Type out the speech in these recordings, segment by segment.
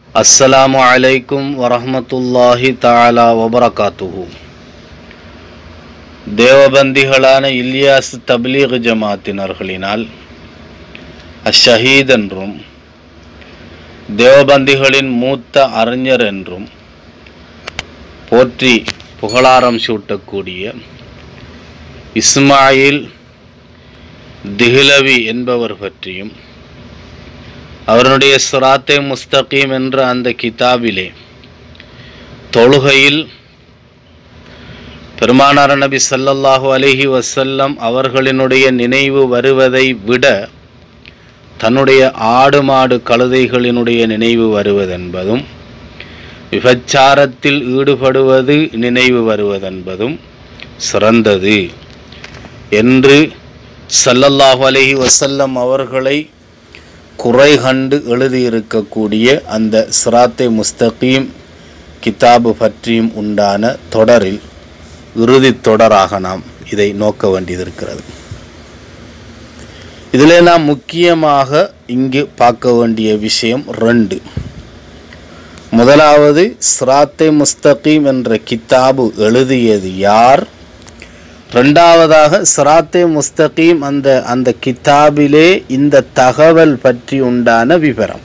அஸ்ஸலாமு அலைக்கும் வரஹ்மத்துல்லாஹி தஆலா வபரகாத்துஹு. தேவபந்திகளான இல்யாஸ் தப்லீக் ஜமாத்தினர்களினால் அஷ்ஷஹீத் என்றும் தேவபந்திகளின் மூத்த அறிஞர் என்றும் போற்றி புகழாரம் சூட்டக்கூடிய இஸ்மாயில் திஹ்லவி என்பவர் பற்றியும் அவருடைய சிராத்தே முஸ்தகீம் என்ற அந்த கிதாபிலே தொழுகையில் பெருமானார் நபி ஸல்லல்லாஹு அலைஹி வஸல்லம் அவர்களினுடைய நினைவு வருவதை விட தன்னுடைய ஆடு மாடு கழுதைகளினுடைய நினைவு வருவதென்பதும் விபச்சாரத்தில் ஈடுபடுவது நினைவு வருவதென்பதும் சிறந்தது என்று ஸல்லல்லாஹு அலைஹி வஸல்லம் அவர்களை குறை கண்டு எழுதியிருக்கக்கூடிய அந்த சிராத்தே முஸ்தகீம் கிதாபு பற்றியும் உண்டான தொடரில் இறுதி தொடராக நாம் இதை நோக்க வேண்டியதிருக்கிறது. இதில் நாம் முக்கியமாக இங்கு பார்க்க வேண்டிய விஷயம் 2. முதலாவது, சிராத்தே முஸ்தகீம் என்ற கிதாபு எழுதியது யார்? ரெண்டாவதாக, சிராத்தே முஸ்தகீம் அந்த கிதாபிலே இந்த தகவல் பற்றி உண்டான விவரம்.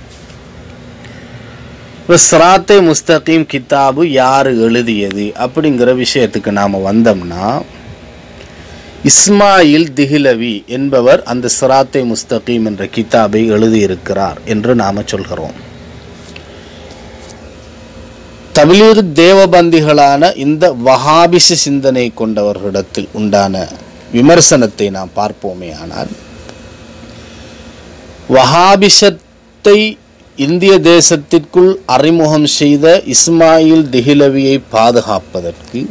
சிராத்தே முஸ்தகீம் கிதாபு யார் எழுதியது அப்படிங்கிற விஷயத்துக்கு நாம் வந்தோம்னா, இஸ்மாயில் திஹ்லவி என்பவர் அந்த சிராத்தே முஸ்தகீம் என்ற கிதாபை எழுதியிருக்கிறார் என்று நாம் சொல்கிறோம். தப்லீக் தேவபந்திகளான இந்த வஹாபிஷ சிந்தனை கொண்டவர்களிடத்தில் உண்டான விமர்சனத்தை நாம் பார்ப்போமே ஆனால், வஹாபிஷத்தை இந்திய தேசத்திற்குள் அறிமுகம் செய்த இஸ்மாயில் திஹ்லவியை பாதுகாப்பதற்கு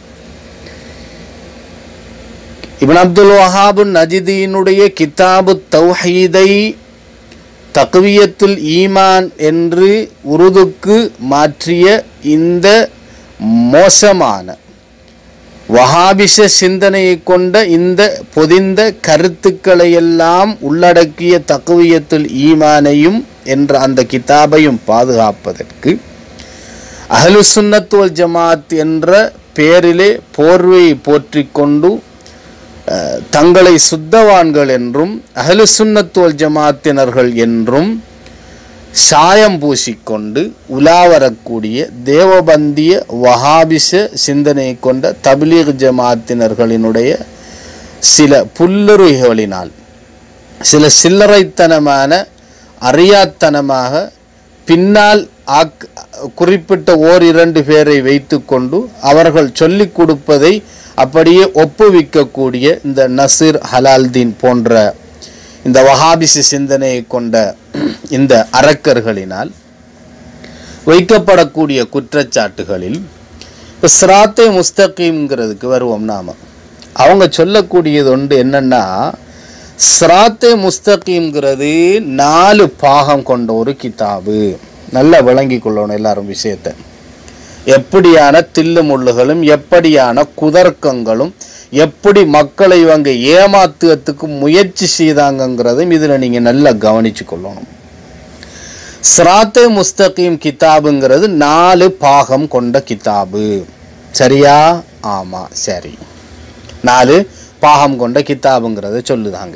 இப்னு அப்துல் வஹாப் நஜ்தியினுடைய கிதாபு தௌஹீதை தக்வியத்துல் ஈமான் என்று உருதுக்கு மாற்றிய இந்த மோசமான வஹாபிஷ சிந்தனையை கொண்ட இந்த பொதிந்த கருத்துக்களையெல்லாம் உள்ளடக்கிய தக்வியத்துல் ஈமானையும் என்ற அந்த கிதாபையும் பாதுகாப்பதற்கு அஹ்லு சுன்னத் வல் ஜமாத் என்ற பெயரிலே போர்வையை போற்றிக்கொண்டு தங்களை சுத்தவான்கள் என்றும் அஹ்லு சுன்னத் வல் ஜமாத்தினர்கள் என்றும் சாயம் பூசிக்கொண்டு உலாவரக்கூடிய தேவபந்திய வஹாபிஷ சிந்தனை கொண்ட தப்லீக் ஜமாத்தினர்களினுடைய சில புல்லுருகளினால், சில சில்லறைத்தனமான அறியாத்தனமாக பின்னால் குறிப்பிட்ட 1-2 பேரை வைத்து கொண்டு அவர்கள் சொல்லிக் கொடுப்பதை அப்படியே ஒப்புவிக்கக்கூடிய இந்த நசீர் ஹலால்தீன் போன்ற இந்த வஹாபிஷ சிந்தனையை கொண்ட இந்த அரக்கர்களினால் வைக்கப்படக்கூடிய குற்றச்சாட்டுகளில் இப்போ சிராத்தே முஸ்தகீம்ங்கிறதுக்கு வருவோம். நாம் அவங்க சொல்லக்கூடியது ஒன்று என்னன்னா, சிராத்தே முஸ்தகீம்ங்கிறது 4 பாகம் கொண்ட ஒரு கிதாபு. நல்லா விளங்கி கொள்ளணும் எல்லாரும் விஷயத்தை. எப்படியான தில்லு முள்ளுகளும் எப்படியான குதர்க்கங்களும் எப்படி மக்களை இவங்க ஏமாத்துறதுக்கு முயற்சி செய்தாங்கிறதும் இதில் நீங்கள் நல்லா கவனிச்சு கொள்ளணும். சிராத்தே முஸ்தகீம் கிதாபுங்கிறது 4 பாகம் கொண்ட கிதாபு. சரியா? ஆமாம், சரி. 4 பாகம் கொண்ட கிதாபுங்கிறத சொல்லுதாங்க.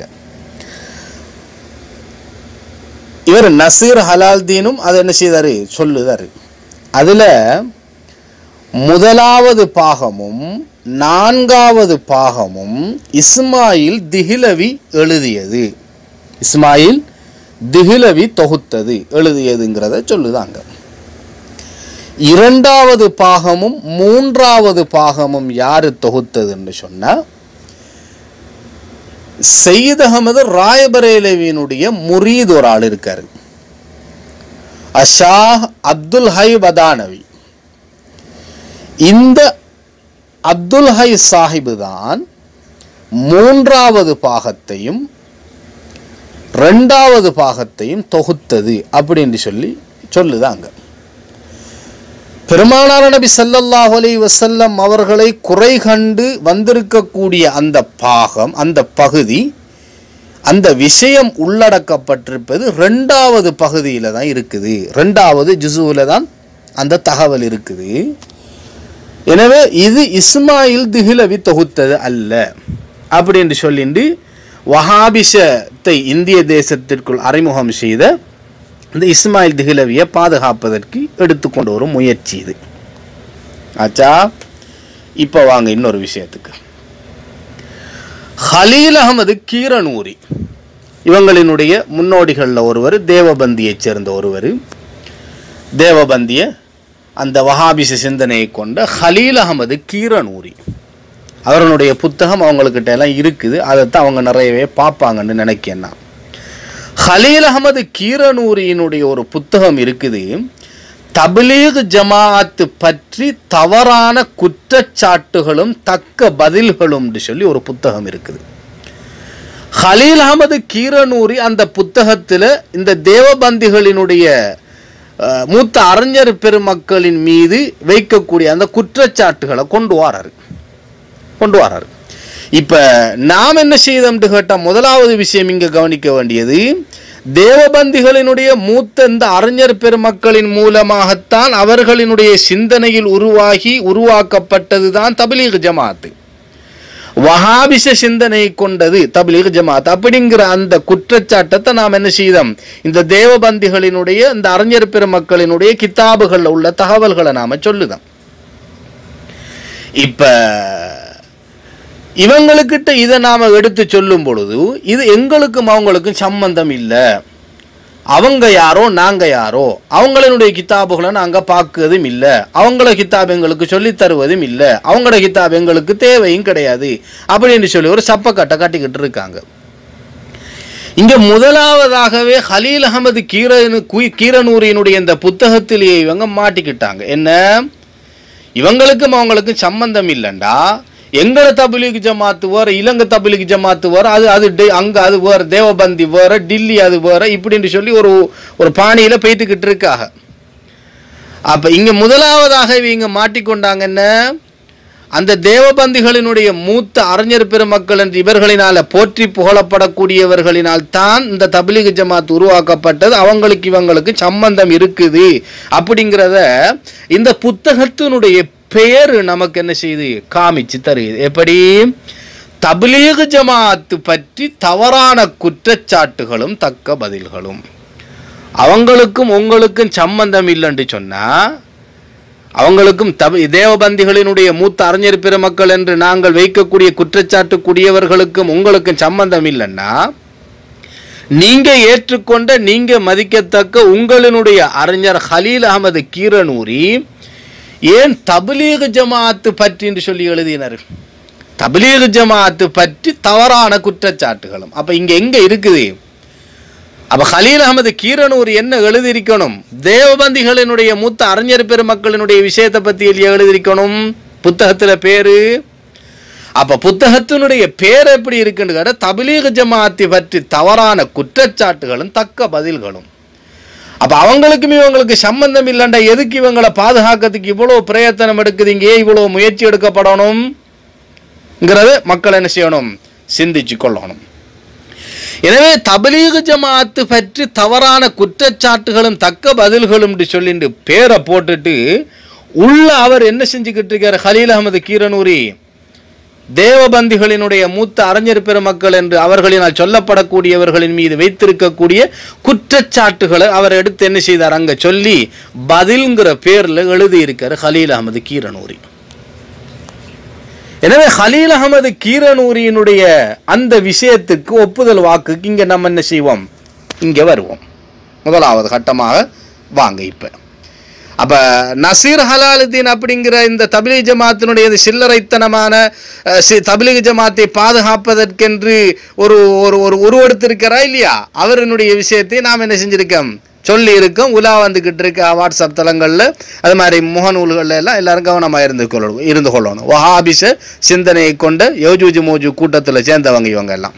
இவர் நசீர் ஹலால்தீனும் அதை என்ன செய்தாரு சொல்லுதாரு. அதில் முதலாவது பாகமும் 4வது பாகமும் இஸ்மாயில் திஹ்லவி எழுதியது. இஸ்மாயில் திஹ்லவி தொகுத்தது, எழுதியதுங்கிறத சொல்லுதாங்க. 2வது பாகமும் 3வது பாகமும் யாரு தொகுத்ததுன்னு சொன்னா, சையத் அஹமது ராயபரேலவியினுடைய முரீத் ஒரு ஆள் இருக்காரு, ஷாஹ் அப்துல் ஹை பதானவி. இந்த அப்துல் ஹை சாஹிபு தான் 3வது பாகத்தையும் 2வது பாகத்தையும் தொகுத்தது அப்படின்னு சொல்லுதாங்க. பெருமானார் நபி ஸல்லல்லாஹு அலைஹி வஸல்லம் அவர்களை குறை கண்டு வந்திருக்கக்கூடிய அந்த பாகம், அந்த பகுதி அந்த விஷயம் உள்ளடக்கப்பட்டிருப்பது 2வது பகுதியில் தான் இருக்குது, 2வது ஜுஸுவில் தான் அந்த தகவல் இருக்குது. எனவே இது இஸ்மாயில் திஹ்லவி தொகுத்தது அல்ல அப்படின்னு சொல்லிட்டு வஹாபிசத்தை இந்திய தேசத்திற்குள் அறிமுகம் செய்த இந்த இஸ்மாயில் திஹ்லவியை பாதுகாப்பதற்கு எடுத்துக்கொண்டு வரும் முயற்சி இது. ஆச்சா, இப்போ வாங்க இன்னொரு விஷயத்துக்கு. ஹலீல் அஹமது கீரனூரி இவங்களினுடைய முன்னோடிகளில் ஒருவர், தேவபந்தியைச் சேர்ந்த ஒருவர். தேவபந்திய அந்த வஹாபிச சிந்தனையை கொண்ட ஹலீல் அஹமது கீரனூரி, அவர்களுடைய புத்தகம் அவங்கக்கிட்ட எல்லாம் இருக்குது, அதைத்தான் அவங்க நிறையவே பார்ப்பாங்கன்னு நினைக்கிறேன் நான். ஹலீல் அஹமது கீரனூரியினுடைய ஒரு புத்தகம் இருக்குது, தப்லீக் ஜமாஅத் பற்றி தவறான குற்றச்சாட்டுகளும் தக்க பதில்களும் சொல்லி ஒரு புத்தகம் இருக்குது. ஹலீல் அஹமது கீரனூரி அந்த புத்தகத்தில் இந்த தேவபந்திகளினுடைய மூத்த அறிஞர் பெருமக்களின் மீது வைக்கக்கூடிய அந்த குற்றச்சாட்டுகளை கொண்டு வராரு. இப்போ நாம் என்ன செய்தோம்னு கேட்டால், முதலாவது விஷயம் இங்கே கவனிக்க வேண்டியது, தேவபந்திகளினுடைய மூத்த இந்த அறிஞர் பெருமக்களின் மூலமாகத்தான் அவர்களினுடைய சிந்தனையில் உருவாக்கப்பட்டது தான் தப்லீக் ஜமாத். வஹாபிச சிந்தனை கொண்டது தப்லீக் ஜமாத் அப்படிங்கிற அந்த குற்றச்சாட்டத்தை நாம் என்ன செய்தோம், இந்த தேவபந்திகளினுடைய இந்த அறிஞர் பெருமக்களினுடைய கிதாபுகளில் உள்ள தகவல்களை நாம சொல்லுதோம். இப்ப இவங்களுக்கிட்ட இதை நாம எடுத்து சொல்லும் பொழுது இது எங்களுக்கும் அவங்களுக்கும் சம்பந்தம் இல்லை, அவங்க யாரோ நாங்க யாரோ, அவங்களினுடைய கிதாபுகளை நாங்க பார்க்கறதும் இல்லை, அவங்கள கிதாப் எங்களுக்கு சொல்லி தருவதும் இல்லை, அவங்களோட கிதாப் எங்களுக்கு தேவையும் கிடையாது அப்படின்னு சொல்லி ஒரு சப்பக்கட்டை கட்டிக்கிட்டு இருக்காங்க. இங்க முதலாவதாகவே ஹலீல் அஹமது கீரனூரியினுடைய இந்த புத்தகத்திலேயே இவங்க மாட்டிக்கிட்டாங்க. என்ன, இவங்களுக்கும் அவங்களுக்கும் சம்பந்தம் இல்லைண்டா, எங்களை தப்லீக் ஜமாத்து வேற, இலங்கை தப்லீக் ஜமாத்து வேற, அது அங்க அது வேற, தேவபந்தி வேற, டில்லி அது வேற, இப்படின்னு சொல்லி ஒரு பாணியில போயிட்டுக்கிட்டு இருக்காங்க. அப்ப இங்க முதலாவதாக இவங்க மாட்டிக்கொண்டாங்க. என்ன, அந்த தேவபந்திகளினுடைய மூத்த அறிஞர் பெருமக்கள் என்று இவர்களினால போற்றி புகழப்படக்கூடியவர்களினால் தான் இந்த தப்லீக் ஜமாத் உருவாக்கப்பட்டது, அவங்களுக்கு இவங்களுக்கு சம்பந்தம் இருக்குது அப்படிங்கிறத இந்த புத்தகத்தினுடைய பெயர் நமக்கு என்ன செய்து காமிச்சு தருகிறது. எப்படி, தப்லீக் ஜமாத் பற்றி தவறான குற்றச்சாட்டுகளும் தக்க பதில்களும். அவங்களுக்கும் உங்களுக்கும் சம்பந்தம் இல்லைன்னு சொன்னா, அவங்களுக்கும் தேவபந்திகளினுடைய மூத்த அறிஞர் பெருமக்கள் என்று நாங்கள் வைக்கக்கூடிய குற்றச்சாட்டுக்குரியவர்களுக்கும் உங்களுக்கும் சம்பந்தம் இல்லைன்னா, நீங்க ஏற்றுக்கொண்ட நீங்க மதிக்கத்தக்க உங்களினுடைய அறிஞர் ஹலீல் அஹமது கீரனூரி ஏன் தப்லீக் ஜமாத் பற்றி என்று சொல்லி எழுதினார்? தப்லீக் ஜமாத் பற்றி தவறான குற்றச்சாட்டுகளும். அப்ப இங்க எங்க இருக்குது? அப்ப ஹலீல் அஹமது கீரனூர் என்ன எழுதியிருக்கணும்? தேவபந்திகளினுடைய மூத்த அறிஞர் பெருமக்களினுடைய விஷயத்தை பத்தி எழுதியிருக்கணும் புத்தகத்துல பேரு. அப்ப புத்தகத்தினுடைய பேர் எப்படி இருக்குன்னு கேட்டா, தப்லீக் ஜமாத்தை பற்றி தவறான குற்றச்சாட்டுகளும் தக்க பதில்களும். அப்ப அவங்களுக்கும் இவங்களுக்கு சம்பந்தம் இல்லைண்டா, எதுக்கு இவங்களை பாதுகாக்கிறதுக்கு இவ்வளவு பிரயத்தனம் எடுக்குதுங்க, இவ்வளவு முயற்சி எடுக்கப்படணும்ங்கிறத மக்கள் என்ன செய்யணும், சிந்திச்சு கொள்ளணும். எனவே தப்லீக் ஜமாத் பற்றி தவறான குற்றச்சாட்டுகளும் தக்க பதில்களும் சொல்லிட்டு பேரை போட்டுட்டு உள்ள அவர் என்ன செஞ்சுக்கிட்டு இருக்காரு, ஹலீல் அஹமது கீரனூரி தேவபந்திகளினுடைய மூத்த அறிஞர் பெருமக்கள் என்று அவர்களினால் சொல்லப்படக்கூடியவர்களின் மீது வைத்திருக்கக்கூடிய குற்றச்சாட்டுகளை அவர் எடுத்து என்ன செய்தார், அங்க சொல்லி பதில்ங்கிற பேர்ல எழுதி இருக்காரு ஹலீல் அஹமது கீரனூரி. எனவே ஹலீல் அஹமது கீரனூரியினுடைய அந்த விஷயத்துக்கு ஒப்புதல் வாக்குக்கு இங்க நம்ம என்ன செய்வோம், இங்க வருவோம். முதலாவது கட்டமாக வாங்க. இப்ப அப்ப நசீர் ஹலாலுதீன் அப்படிங்கிற இந்த தப்லீக் ஜமாத்தினுடைய சில்லறைத்தனமான தப்லீக் ஜமாத்தை பாதுகாப்பதற்கென்று ஒரு உருவெடுத்திருக்கிறா இல்லையா, அவருடைய விஷயத்தை நாம் என்ன செஞ்சிருக்கோம், சொல்லி இருக்கோம். உலா வந்துகிட்டு இருக்க வாட்ஸ்அப் தளங்கள்ல, அது மாதிரி முகநூல்கள்ல எல்லாம் எல்லாரும் கவனமாக இருந்து கொள்ளணும். வஹாபிச சிந்தனையை கொண்ட யஜூஜ் மோஜு கூட்டத்தில் சேர்ந்தவங்க இவங்க எல்லாம்.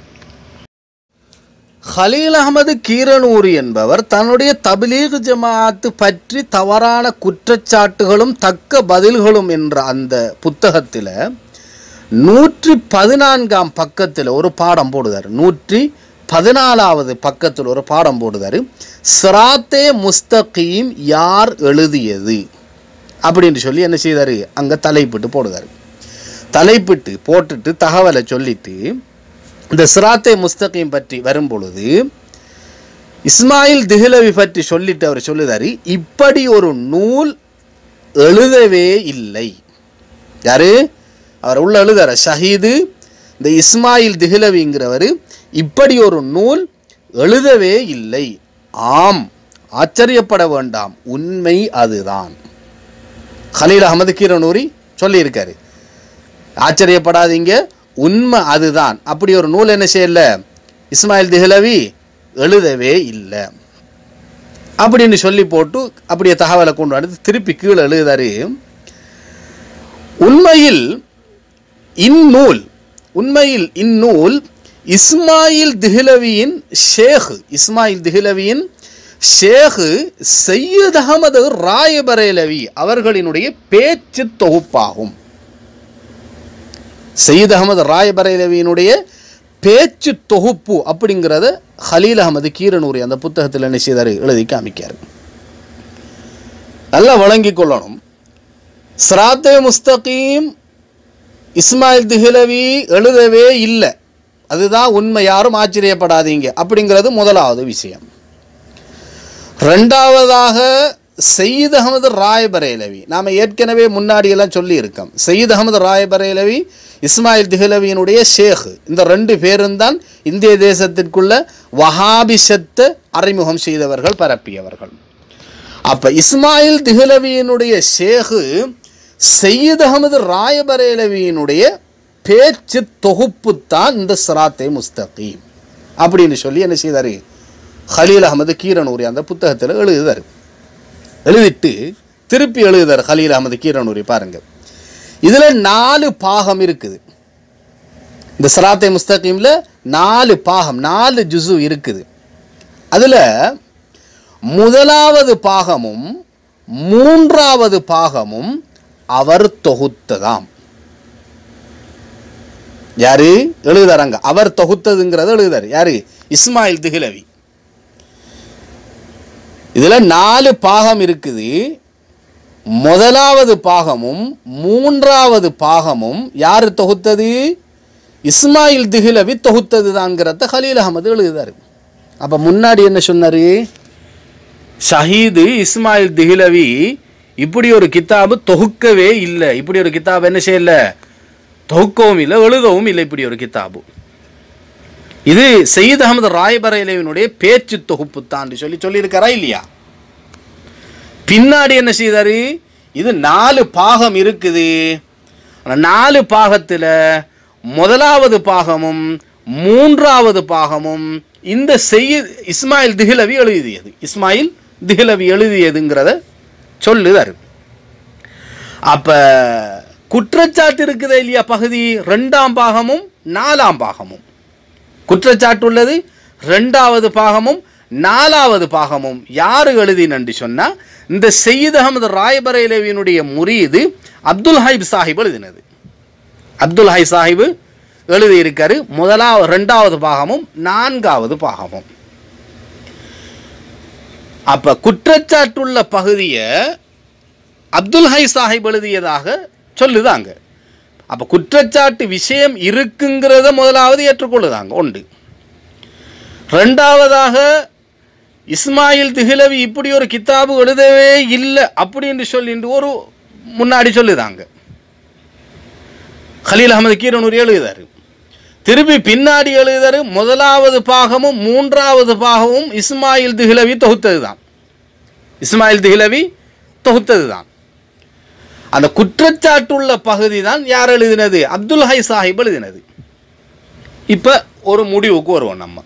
ஹலீல் அஹமது கீரனூரி என்பவர் தன்னுடைய தப்லீக் ஜமாத் பற்றி தவறான குற்றச்சாட்டுகளும் தக்க பதில்களும் என்ற அந்த புத்தகத்தில் 114ஆம் பக்கத்தில் ஒரு பாடம் போடுவார். 14வது பக்கத்தில் ஒரு பாடம் போடுதாரு. சிராத்தே முஸ்தகீம் யார் எழுதியது அப்படின்னு சொல்லி என்ன செய்தாரு, அங்கே தலைப்பிட்டு போடுதாரு. தலைப்பிட்டு போட்டுட்டு தகவலை சொல்லிட்டு இந்த சிராத்தே முஸ்தகீம் பற்றி வரும் பொழுது இஸ்மாயில் திஹ்லவி பற்றி சொல்லிட்டு அவர் சொல்லுதாரு, இப்படி ஒரு நூல் எழுதவே இல்லை. யாரு அவர் உள்ள எழுதார ஷஹீது இந்த இஸ்மாயில் திஹ்லவிங்கிறவர் இப்படி ஒரு நூல் எழுதவே இல்லை. ஆம், ஆச்சரியப்பட வேண்டாம், உண்மை அதுதான். கலீல் அஹமது கீரனூரி சொல்லியிருக்காரு, ஆச்சரியப்படாதீங்க, உண்மை அதுதான். அப்படி ஒரு நூல் என்ன செய்யல இஸ்மாயில் திஹ்லவி எழுதவே இல்லை அப்படின்னு சொல்லி போட்டு அப்படியே தகவலை கொண்டு வந்து திருப்பி கீழே எழுதாரு. உண்மையில் இந்நூல் இஸ்மாயில் திஹ்லவியின் ஷேக் சையத் அஹமது ராயபரேலவி அவர்களினுடைய பேச்சு தொகுப்பாகும். சையத் அஹமது ராயபரேலவியினுடைய பேச்சு தொகுப்பு அப்படிங்கிறத கலீல் அஹமது கீரனூரி அந்த புத்தகத்தில் என்ன செய்தார், எழுதி காமிக்கார். நல்லா வழங்கி கொள்ளணும். சிராத்தே முஸ்தகீம் இஸ்மாயில் திஹ்லவி எழுதவே இல்லை, அதுதான் உண்மை, யாரும் ஆச்சரியப்படாதீங்க அப்படிங்கிறது முதலாவது விஷயம். ரெண்டாவதாக சையத் அஹமது ராயபரேலவி, நாம் ஏற்கனவே முன்னாடியெல்லாம் சொல்லியிருக்கோம். சையத் அஹமது ராயபரேலவி இஸ்மாயில் திஹ்லவியினுடைய ஷேக், இந்த ரெண்டு பேரும் தான் இந்திய தேசத்திற்குள்ள வஹாபிஷத்தை அறிமுகம் செய்தவர்கள், பரப்பியவர்கள். அப்போ இஸ்மாயில் திஹ்லவியினுடைய ஷேக் சையத் அஹமது ராயபரேலவியினுடைய பேச்சு தொகுப்பு தான் இந்த சிராத்தே முஸ்தகீம் அப்படின்னு சொல்லி என்ன செய்தார், கலீல் அஹமது கீரனூரி அந்த புத்தகத்தில் எழுதுதார். எழுதிட்டு திருப்பி எழுதுதார் கலீல் அஹமது கீரனூரி. பாருங்க, இதில் 4 பாகம் இருக்குது. இந்த சிராத்தே முஸ்தகீமில் 4 பாகம், 4 ஜுசு இருக்குது. அதில் முதலாவது பாகமும் 3வது பாகமும் அவர் தொகுத்ததாம். யாரு எழுதுறாங்க, அவர் தொகுத்ததுங்கிறத எழுதுறாரு. யாரு, இஸ்மாயில் திஹ்லவி. இதில் 4 பாகம் இருக்குது. முதலாவது பாகமும் 3வது பாகமும் யார் தொகுத்தது, இஸ்மாயில் திஹ்லவி தொகுத்தது தான்ங்கிறத கலீல் அஹமது எழுதுறாரு. அப்போ முன்னாடி என்ன சொன்னார், ஷஹீது இஸ்மாயில் திஹ்லவி இப்படி ஒரு கிதாபு தொகுக்கவே இல்லை, இப்படி ஒரு கிதாபு என்ன செய்யல, தொகுக்கவும் இல்லை, எழுதவும் இல்லை, இப்படி ஒரு கிதாபு. இது சையத் அஹமது ராயபரேலவியினுடைய பேச்சு தொகுப்பு தான் சொல்லியிருக்காரா இல்லையா? பின்னாடி என்ன செய்தாரு, இது 4 பாகம் இருக்குது. 4 பாகத்தில் முதலாவது பாகமும் 3வது பாகமும் இந்த இஸ்மாயில் திஹ்லவி எழுதியது, இஸ்மாயில் திஹ்லவி எழுதியதுங்கிறத சொல்லுதாரு. அப்ப குற்றச்சாட்டு இருக்குது இல்லையா, பகுதி 2ஆம் பாகமும் 4ஆம் பாகமும் குற்றச்சாட்டு உள்ளது. 2வது பாகமும் 4வது பாகமும் யாரு எழுதினு சொன்னா, இந்த சையத் அஹமது ராயபரேலவியினுடைய முரீது அப்துல் ஹை சாஹிப் எழுதினது. அப்துல் ஹை சாஹிப் எழுதியிருக்காரு 2வது பாகமும் 4வது பாகமும். அப்ப குற்றச்சாட்டுள்ள பகுதியை அப்துல் ஹை சாஹிப் எழுதியதாக சொல்லுதாங்க. அப்ப குற்றச்சாட்டு விஷயம் இருக்குங்கிறத முதலாவது ஏற்றுக்கொள்ளுதாங்க உண்டு. 2வதாக இஸ்மாயில் திஹ்லவி இப்படி ஒரு கிதாபு எழுதவே இல்லை அப்படின்னு சொல்லிட்டு ஒரு முன்னாடி சொல்லுதாங்க. கலீல் அஹமது கீரனூரி எழுதுறாரு. திருப்பி பின்னாடி எழுதுறாரு, முதலாவது பாகமும் 3வது பாகமும் இஸ்மாயில் திஹ்லவி தொகுத்தது தான், இஸ்மாயில் திஹ்லவி தொகுத்தது தான். அந்த குற்றச்சாட்டுள்ள பகுதி தான் யார் எழுதினது, அப்துல் ஹை சாஹிப் எழுதினது. இப்போ ஒரு முடிவுக்கு வருவோம். நம்ம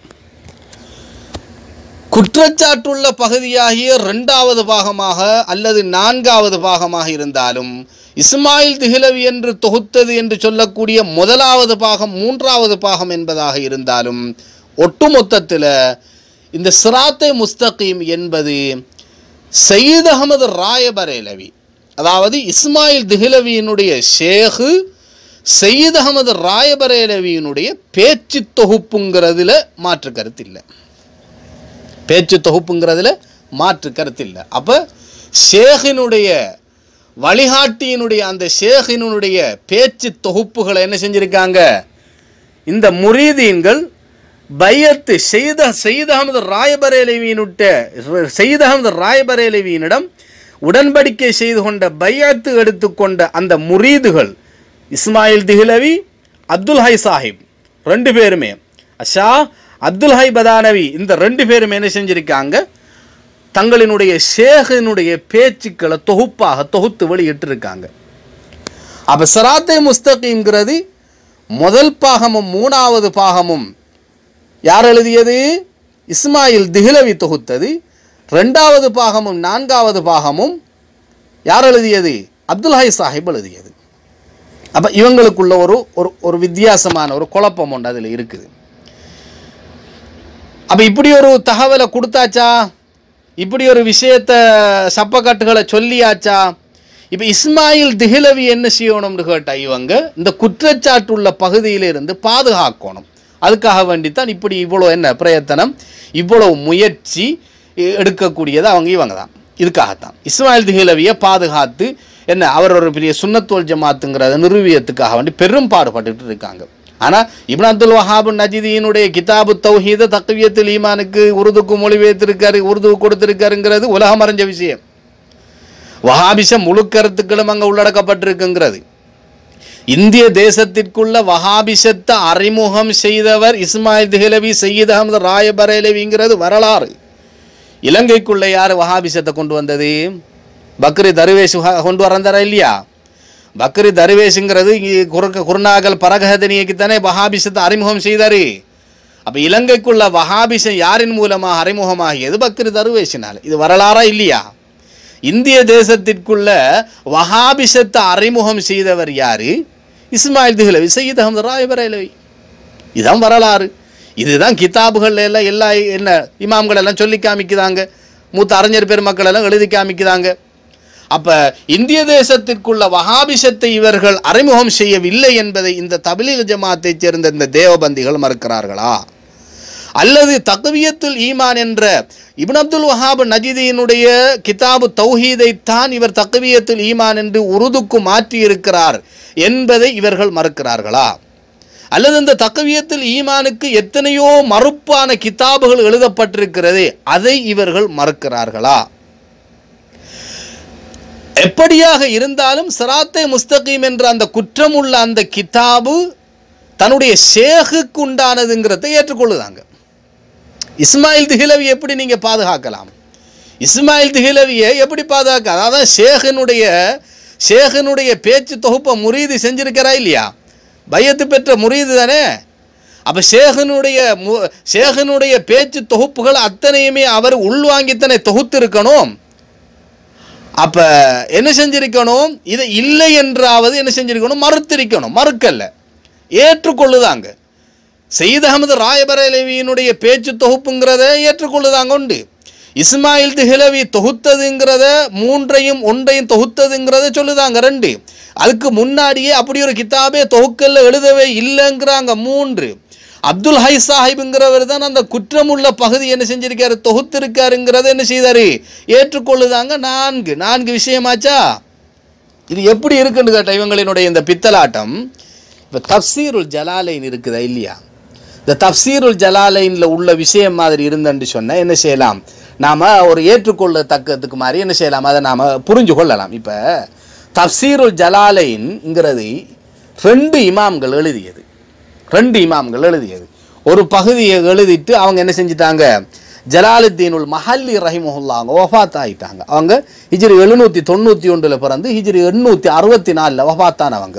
குற்றச்சாட்டுள்ள பகுதியாகிய 2வது பாகமாக அல்லது 4வது பாகமாக இருந்தாலும் இஸ்மாயில் திஹ்லவி என்று தொகுத்தது என்று சொல்லக்கூடிய முதலாவது பாகம் 3வது பாகம் என்பதாக இருந்தாலும் ஒட்டுமொத்தத்தில் இந்த சிராத்தே முஸ்தகீம் என்பது சையத் அஹமது ராயபரேலவி, அதாவது இஸ்மாயில் திஹ்லவியினுடைய ஷேக் சையத் அகமது ராயபரேலவியினுடைய பேச்சு தொகுப்புங்கிறதுல மாற்று கருத்து இல்லை. பேச்சு தொகுப்புங்கிறதுல மாற்று கருத்து இல்லை. அப்போ ஷேகினுடைய வழிகாட்டியினுடைய அந்த ஷேகினுடைய பேச்சு தொகுப்புகளை என்ன செஞ்சிருக்காங்க, இந்த முரீதீன்கள் பையத்து சையத் அகமது ராயபரேலவியினிடம் உடன்படிக்கை செய்து கொண்ட பையத்து எடுத்துக்கொண்ட அந்த முரீதுகள் இஸ்மாயில் திஹ்லவி, அப்துல் ஹை சாஹிப், ரெண்டு பேருமே ஷா அப்துல் ஹை பதானவி, இந்த ரெண்டு பேருமே என்ன செஞ்சிருக்காங்க, தங்களினுடைய ஷேகினுடைய பேச்சுக்களை தொகுத்து வெளியிட்டிருக்காங்க. அப்போ சிராத்தை முஸ்தகீம்ங்கிறது முதல் பாகமும் மூணாவது பாகமும் யார் எழுதியது? இஸ்மாயில் திஹ்லவி தொகுத்தது. ரெண்டாவது பாகமும் நான்காவது பாகமும் யார் எழுதியது? அப்துல் ஹை சாஹிப் எழுதியது. அப்போ இவங்களுக்குள்ள ஒரு வித்தியாசமான ஒரு குழப்பம் ஒன்று அதில் இருக்குது. அப்போ இப்படி ஒரு தகவலை கொடுத்தாச்சா, இப்படி ஒரு விஷயத்தை சப்பக்கட்டுகளை சொல்லியாச்சா? இப்போ இஸ்மாயில் திஹ்லவி என்ன செய்யணும்னு கேட்டால் இவங்க இந்த குற்றச்சாட்டுள்ள பகுதியிலிருந்து பாதுகாக்கணும். அதுக்காக வேண்டித்தான் இப்படி இவ்வளோ என்ன பிரயத்தனம், இவ்வளவு முயற்சி எடுக்கக்கூடியது இவங்க தான். இதுக்காகத்தான் இஸ்மாயில் திஹ்லவியை பாதுகாத்து என்ன அவர் ஒரு பெரிய சுன்னத்துல் ஜமாத்துங்கிறத நிறுவியத்துக்காக வேண்டி பெரும் பாடுபட்டு இருக்காங்க. ஆனால் இப்னு அப்துல் வஹாப் நஜ்தியினுடைய கிதாபு தௌஹீத தக்வியத்துல் ஈமானுக்கு உருதுக்கு மொழிபெயர்த்திருக்காரு, உருது கொடுத்திருக்காருங்கிறது உலகம் அறிஞ்ச விஷயம். வஹாபிசம் முழு கருத்துக்களும் அங்கே உள்ளடக்கப்பட்டிருக்குங்கிறது. இந்திய தேசத்திற்குள்ள வஹாபிசத்தை அறிமுகம் செய்தவர் இஸ்மாயில் திஹ்லவி, சையத் அகமது ராயபரேலவிங்கிறது வரலாறு. இலங்கைக்குள்ள யார் வஹாபிசத்தை கொண்டு வந்தது? பக்ரி தர்வேஷ் கொண்டு வந்தாரா இல்லையா? பக்ரி தர்வேஷுங்கிறது குருநாகல் பரகதனியக்குத்தானே வஹாபிசத்தை அறிமுகம் செய்தார். அப்போ இலங்கைக்குள்ள வஹாபிசம் யாரின் மூலமாக அறிமுகமாகியது? பக்ரி தர்வேஷினால். இது வரலாறா இல்லையா? இந்திய தேசத்திற்குள்ள வஹாபிசத்தை அறிமுகம் செய்தவர் யாரு? இஸ்மாயில் திஹ்லவி, சையத் அகமது ராயபரேலவி. இதுதான் வரலாறு. இதுதான் கிதாபுகள் எல்லாம் எல்லா என்ன இமாம்கள் எல்லாம் சொல்லி காமிக்குதாங்க, மூத்த அறிஞர் பெருமக்கள் எல்லாம் எழுதி காமிக்குதாங்க. அப்போ இந்திய தேசத்திற்குள்ள வஹாபிசத்தை இவர்கள் அறிமுகம் செய்யவில்லை என்பதை இந்த தப்லீக் ஜமாத்தைச் சேர்ந்த இந்த தேவபந்திகள் மறுக்கிறார்களா? அல்லது தக்வியத்துல் ஈமான் என்ற இப்னு அப்துல் வஹாப் நஜ்தியினுடைய கிதாபு தௌஹீதைத்தான் இவர் தக்வியத்துல் ஈமான் என்று உருதுக்கு மாற்றி இருக்கிறார் என்பதை இவர்கள் மறுக்கிறார்களா? அல்லது இந்த தக்வியத்துல் ஈமானுக்கு எத்தனையோ மறுப்பான கிதாபுகள் எழுதப்பட்டிருக்கிறது, அதை இவர்கள் மறுக்கிறார்களா? எப்படியாக இருந்தாலும் சிராத்தை முஸ்தகீம் என்ற அந்த குற்றமுள்ள அந்த கிதாபு தன்னுடைய ஷேகுக்கு உண்டானதுங்கிறத ஏற்றுக்கொள்ளுதாங்க. இஸ்மாயில் திஹ்லவி எப்படி நீங்கள் பாதுகாக்கலாம்? இஸ்மாயில் திஹ்லவியை எப்படி பாதுகாக்க? அதாவது ஷேகனுடைய பேச்சு தொகுப்பை முரீது செஞ்சிருக்கிறா இல்லையா? பையத்து பெற்ற முரீது தானே. அப்போ ஷேகனுடைய பேச்சு தொகுப்புகள் அத்தனையுமே அவர் உள்வாங்கித்தனை தொகுத்திருக்கணும். அப்போ என்ன செஞ்சிருக்கணும்? இதை இல்லை என்றாவது என்ன செஞ்சிருக்கணும்? மறுத்திருக்கணும். மறுக்கல்ல, ஏற்றுக்கொள்ளுதாங்க. சையத் அகமது ராயபரேலவியினுடைய பேச்சு தொகுப்புங்கிறத ஏற்றுக்கொள்ளுதாங்க உண்டு. இஸ்மாயில் திஹ்லவி தொகுத்ததுங்கிறத ஒன்றையும் தொகுத்ததுங்கிறத சொல்லுதாங்க ரெண்டு. அதுக்கு முன்னாடியே அப்படி ஒரு கிதாபே தொகுக்கல்ல எழுதவே இல்லைங்கிறாங்க மூன்று. அப்துல் ஹை சாஹிப்ங்கிறவர் தான் அந்த குற்றமுள்ள பகுதி என்ன செஞ்சிருக்காரு? தொகுத்திருக்காருங்கிறத என்ன செய்தாரு? ஏற்றுக்கொள்ளுதாங்க. நான்கு விஷயமாச்சா? இது எப்படி இருக்குன்னு கேட்ட இவங்களினுடைய இந்த பித்தலாட்டம். இப்போ தப்சீருல் ஜலாலைன் இருக்குதா இல்லையா? இந்த தப்சீருல் ஜலாலைனில் உள்ள விஷயம் மாதிரி இருந்தன்னு சொன்னால் என்ன செய்யலாம்? நாம் ஒரு ஏற்றுக்கொள்ளத்தக்கதுக்கு மாதிரி என்ன செய்யலாம்? அதை நாம் புரிஞ்சு கொள்ளலாம். இப்போ தப்சீருல் ஜலாலைன்ங்கிறது ரெண்டு இமாம்கள் எழுதியது. ஒரு பகுதியை எழுதிட்டு அவங்க என்ன செஞ்சிட்டாங்க? ஜலாலுத்தீனுல் மஹல்லி ரஹிமஹுல்லா அவங்க வஃபாத் ஆகிட்டாங்க. அவங்க ஹிஜ்ரி 791 பிறந்து ஹிஜ்ரி 864 வஃபாத்தானவங்க.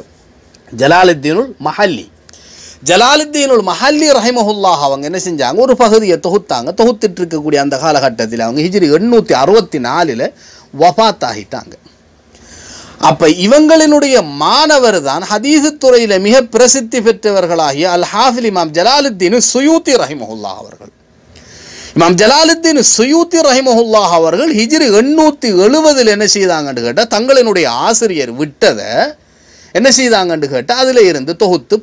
ஜலாலுத்தீனுல் மஹல்லி ரஹிமஹுல்லா அவங்க என்ன செஞ்சாங்க? ஒரு பகுதியை தொகுத்துட்டு இருக்கக்கூடிய அந்த காலகட்டத்தில் அவங்க ஹிஜ்ரி 864 வஃபாத் ஆகிட்டாங்க. அப்போ இவங்களினுடைய மாணவர் தான் ஹதீஸு துறையில் மிக பிரசித்தி பெற்றவர்களாகிய அல் ஹாஃபில் இமாம் ஜலாலுத்தீன் சுயூத்தி ரஹிமஹுல்லா அவர்கள். இமாம் ஜலாலுத்தீன் சுயூத்தி ரஹிமஹுல்லா அவர்கள் ஹிஜ்ரி 870 என்ன செய்தாங்கன்னு கேட்டால் தங்களினுடைய ஆசிரியர் விட்டதை என்ன செய்தாங்கன்னு கேட்டால் அதில் இருந்து தொகுத்து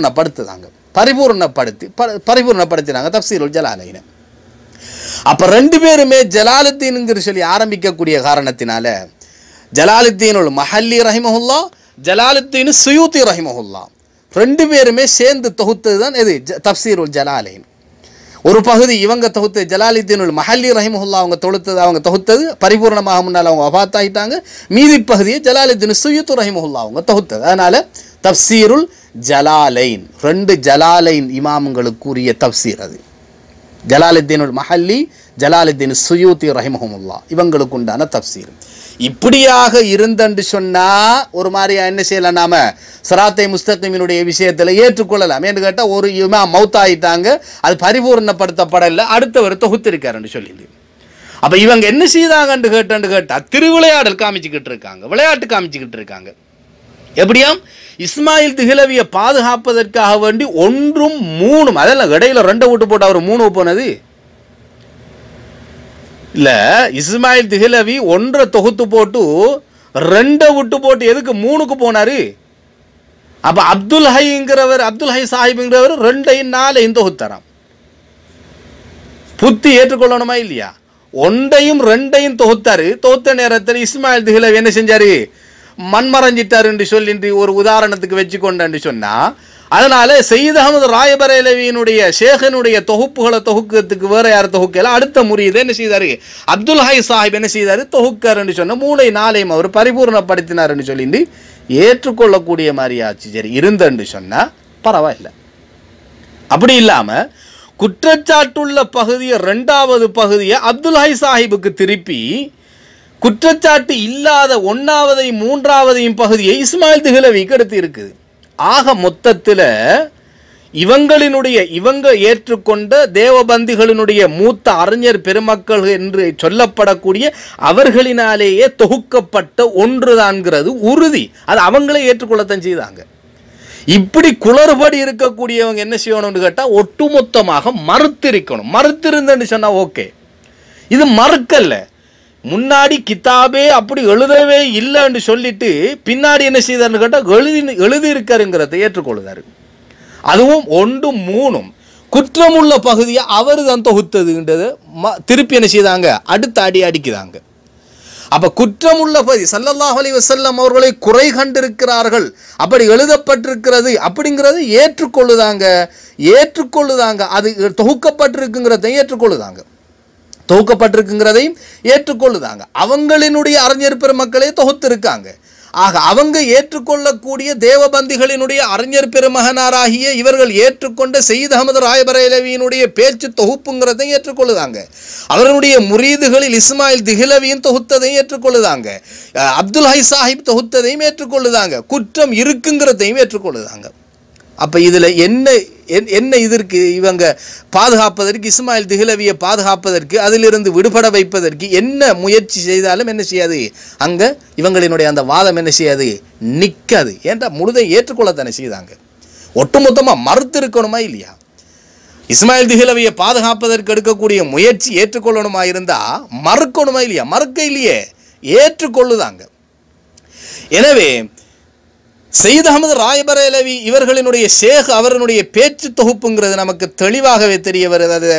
பரிபூர்ணப்படுத்தினாங்க தஃப்சீருல் ஜலாலைன். அப்போ ரெண்டு பேருமே ஜலாலுத்தீனுங்கிற சொல்லி ஆரம்பிக்கக்கூடிய காரணத்தினால ஜலாலுத்தீனுல் மஹல்லி ரஹிமஹுல்லா, ஜலாலுத்தீன் சுயூத்தி ரஹிமஹுல்லா ரெண்டு பேருமே சேர்ந்து தொகுத்தது தான் எது தஃப்சீருல் ஜலாலைன். ஒரு பகுதி இவங்க தொகுத்து ஜலாலுத்தீனுல் மஹல்லி ரஹிமஹுல்லா அவங்க தொகுத்தது பரிபூர்ணமாக முன்னால் அவங்க வஃபாத்தாயிட்டாங்க. மீதி பகுதியை ஜலாலுத்தீன் சுயூத்தி ரஹிமஹுல்லா அவங்க தொகுத்தது. அதனால தஃப்சீருல் ஜலாலைன், ரெண்டு ஜலாலைன் இமாம்களுக்குரிய தஃப்சீர் அது. ஜலாலுத்தீனுல் மஹல்லி, ஜலாலுத்தீன் சுயூத்தி ரஹிமஹுல்லா இவங்களுக்கு உண்டான தஃப்சீர். இப்படியாக இருந்தன்னு சொன்னால் ஒரு மாதிரியா என்ன செய்யலாம், நாம சிராத்தை முஸ்தகீமினுடைய விஷயத்தில் ஏற்றுக்கொள்ளலாம். ஏன்னு கேட்டால் ஒரு இமாம் மௌத்தாயிட்டாங்க, அது பரிபூர்ணப்படுத்தப்படலை, அடுத்தவர் தொகுத்திருக்காருன்னு சொல்லி. அப்போ இவங்க என்ன செய்தாங்கன்னு கேட்டால் திருவிளையாடல் காமிச்சுக்கிட்டு இருக்காங்க, விளையாட்டு காமிச்சுக்கிட்டு இருக்காங்க. எப்படியாம் இஸ்மாயில் திஹ்லவியை பாதுகாப்பதற்காக வேண்டி 1 3 அதெல்லாம் இடையில 2 விட்டு போட்டு அவர் 3 போனது இல்லை. இஸ்மாயில் திஹ்லவி 1 தொகுத்து போட்டு 2 விட்டு போட்டு எதுக்கு 3க்கு போனாரு? அப்போ அப்துல் ஹை சாஹிப்ங்கிறவர் 2ஐயும் 4ஐயும் தொகுத்தாராம். புத்தி ஏற்றுக்கொள்ளணுமா இல்லையா? 1ஐயும் 2ஐயும் தொகுத்தாரு. தொகுத்த நேரத்தில் இஸ்மாயில் திஹ்லவி என்ன செஞ்சாரு? மண்மறைஞ்சிட்டார் என்று சொல்லி ஒரு உதாரணத்துக்கு வச்சு கொண்டு சொன்னா, அதனால சையத் அஹமது ராயபரேலவியினுடைய ஷேகனுடைய தொகுப்புகளை தொகுக்கிறதுக்கு வேற யார் தொகுக்கல, அடுத்த முறியதை என்ன செய்தாரு? அப்துல் ஹை சாஹிப் என்ன செய்தாரு? தொகுக்காருன்னு சொன்ன 3 4ஐயும் அவர் பரிபூர்ணப்படுத்தினார்னு சொல்லிட்டு ஏற்றுக்கொள்ளக்கூடிய மாதிரி ஆச்சு. சரி இருந்தன்னு சொன்னா பரவாயில்லை. அப்படி இல்லாம குற்றச்சாட்டுள்ள பகுதியை 2வது பகுதியை அப்துல் ஹை சாஹிபுக்கு திருப்பி, குற்றச்சாட்டு இல்லாத 1வதையும் 3வதையும் பகுதியை இஸ்மாயில் திஹ்லவிக்கு எடுத்து இருக்குது. ஆக மொத்தத்தில் இவங்க ஏற்றுக்கொண்ட தேவபந்திகளினுடைய மூத்த அறிஞர் பெருமக்கள் என்று சொல்லப்படக்கூடிய அவர்களினாலேயே தொகுக்கப்பட்ட ஒன்றுதான்ங்கிறது உறுதி. அது அவங்களே ஏற்றுக்கொள்ளத்தான் செய்தாங்க. இப்படி குளறுபடி இருக்கக்கூடியவங்க என்ன செய்யணும்னு கேட்டால் ஒட்டுமொத்தமாக மறுத்திருந்தேன்னு சொன்னால் ஓகே. இது மறுக்கல்ல, முன்னாடி கிதாபே அப்படி எழுதவே இல்லைன்னு சொல்லிட்டு பின்னாடி என்ன செய்தார்னு கேட்டால் எழுதியிருக்காருங்கிறத ஏற்றுக்கொள்ளுதாரு. அதுவும் 1 3 குற்றமுள்ள பகுதியை அவர் தான் தொகுத்ததுன்றது திருப்பி என்ன செய்தாங்க? அடுத்த அடிக்குதாங்க. அப்போ குற்றமுள்ள பகுதி ஸல்லல்லாஹு அலைஹி வஸல்லம் அவர்களை குறை கண்டிருக்கிறார்கள், அப்படி எழுதப்பட்டிருக்கிறது அப்படிங்கிறது ஏற்றுக்கொள்ளுதாங்க. அது தொகுக்கப்பட்டிருக்குங்கிறதையும் ஏற்றுக்கொள்ளுதாங்க. அவங்களினுடைய அறிஞர் பெருமக்களே தொகுத்திருக்காங்க. ஆக அவங்க ஏற்றுக்கொள்ளக்கூடிய தேவபந்திகளினுடைய அறிஞர் பெருமகனாராகிய இவர்கள் ஏற்றுக்கொண்ட சையத் அஹமது ராயபரேலவியினுடைய பேச்சு தொகுப்புங்கிறதையும் ஏற்றுக்கொள்ளுதாங்க. அவர்களுடைய முரீதுகளில் இஸ்மாயில் திஹ்லவியின் தொகுத்ததையும் ஏற்றுக்கொள்ளுதாங்க. அப்துல் ஹை சாஹிப் தொகுத்ததையும் ஏற்றுக்கொள்ளுதாங்க. குற்றம் இருக்குங்கிறதையும் ஏற்றுக்கொள்ளுதாங்க. அப்போ இதில் என்ன இதற்கு இவங்க பாதுகாப்பதற்கு, இஸ்மாயில் திஹ்லவியை பாதுகாப்பதற்கு, அதிலிருந்து விடுபட வைப்பதற்கு என்ன முயற்சி செய்தாலும் என்ன செய்யாது? அங்கே இவங்களினுடைய அந்த வாதம் என்ன செய்யாது? நிற்காது. ஏன்டா முழுதை ஏற்றுக்கொள்ளத்தானே செய்தாங்க. ஒட்டுமொத்தமாக மறுத்து இருக்கணுமா இல்லையா? இஸ்மாயில் திஹ்லவியை பாதுகாப்பதற்கு எடுக்கக்கூடிய முயற்சி ஏற்றுக்கொள்ளணுமா இருந்தால் மறுக்கணுமா இல்லையா? மறுக்க இல்லையே, ஏற்றுக்கொள்ளுதாங்க. எனவே சையத் அஹமது ராயபரேலவி இவர்களினுடைய ஷேக் அவர்களுடைய பேச்சு தொகுப்புங்கிறது நமக்கு தெளிவாகவே தெரிய வருது. அது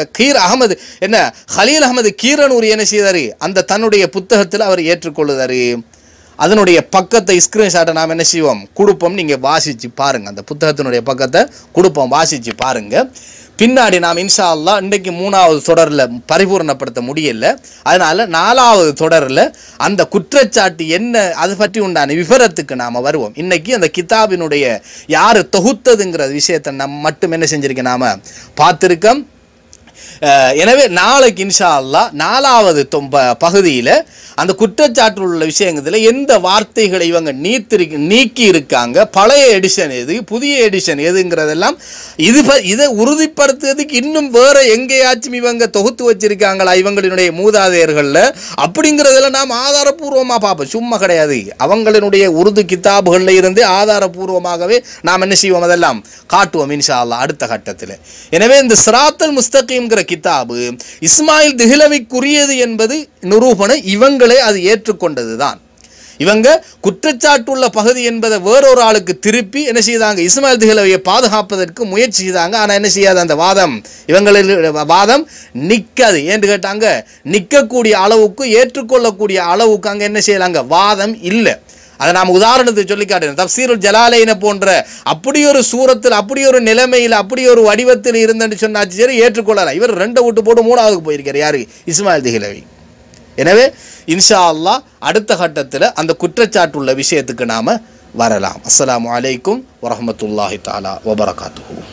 ஹலீல் அஹமது கீரனூர் என்ன செய்தாரு? அந்த தன்னுடைய புத்தகத்தில் அவர் ஏற்றுக்கொள்ளுதாரு. அதனுடைய பக்கத்தை ஸ்கிரீன்ஷாட்டை நாம் என்ன செய்வோம்? கொடுப்போம். நீங்கள் வாசித்து பாருங்கள். அந்த புத்தகத்தினுடைய பக்கத்தை கொடுப்போம், வாசித்து பாருங்கள். பின்னாடி நாம் இன்ஷா அல்லாஹ் இன்றைக்கு 3வது தொடரில் பரிபூர்ணப்படுத்த முடியல. அதனால் 4வது தொடரில் அந்த குற்றச்சாட்டு என்ன அது பற்றி உண்டான விவரத்துக்கு நாம் வருவோம். இன்றைக்கி அந்த கிதாபினுடைய யார் தொகுத்ததுங்கிற விஷயத்தை மட்டும் என்ன செஞ்சுருக்கேன், நாம் பார்த்துருக்கோம். எனவே நாளைக்கு இன்ஷா அல்லாஹ் 4வது பகுதியில் அந்த குற்றச்சாட்டில் உள்ள விஷயத்தில் எந்த வார்த்தைகளை இவங்க நீக்கி இருக்காங்க, பழைய எடிஷன் எது, புதிய எடிஷன் எதுங்கிறதெல்லாம் இதை உறுதிப்படுத்துறதுக்கு இன்னும் வேறு எங்கேயாச்சும் இவங்க தொகுத்து வச்சிருக்காங்களா இவங்களினுடைய மூதாதையர்களில் அப்படிங்கிறதெல்லாம் நாம் ஆதாரபூர்வமாக பார்ப்போம். சும்மா கிடையாது. அவங்களினுடைய உருது கிதாபுகளில் இருந்து ஆதாரபூர்வமாகவே நாம் என்ன செய்வோம், அதெல்லாம் காட்டுவோம் இன்ஷா அல்லாஹ் அடுத்த கட்டத்தில். எனவே இந்த சிராத்தல் முஸ்தகீம்ங்கிற கிதாபு இஸ்மாயில் திஹ்லவிக்குரியது என்பது நிரூபணம். இவங்களே அது ஏற்றுக்கொண்டது தான். இவங்க குற்றச்சாட்டுள்ள பகுதி என்பதை வேறொரு ஆளுக்கு திருப்பி என்ன செய்தாங்க, இஸ்மாயில் திஹ்லவியை பாதுகாப்பதற்கு முயற்சி செய்தாங்க. ஆனால் என்ன செய்யாது, அந்த வாதம் இவங்களில் வாதம் நிற்காது. ஏன்னு கேட்டாங்க, நிற்கக்கூடிய அளவுக்கு ஏற்றுக்கொள்ளக்கூடிய அளவுக்கு அங்கே என்ன செய்யலாங்க, வாதம் இல்லை. அதை நாம் உதாரணத்துக்கு சொல்லி காட்டுறேன். தப்சீருல் ஜலாலைன போன்ற அப்படி ஒரு சூரத்தில், அப்படி ஒரு நிலைமையில், அப்படி ஒரு வடிவத்தில் இருந்துன்னு சொன்னாச்சு சரி, ஏற்றுக்கொள்ளலாம். இவர் 2 விட்டு போட்டு 3ஆவதுக்கு போயிருக்கார். யாரு? இஸ்மாயில் திஹ்லவி. எனவே இன்ஷா அல்லாஹ் அடுத்த கட்டத்தில் அந்த குற்றச்சாட்டுள்ள விஷயத்துக்கு நாம் வரலாம். அஸ்ஸலாமு அலைக்கும் வரஹ்மத்துல்லாஹி தஆலா வபரகாத்துஹு.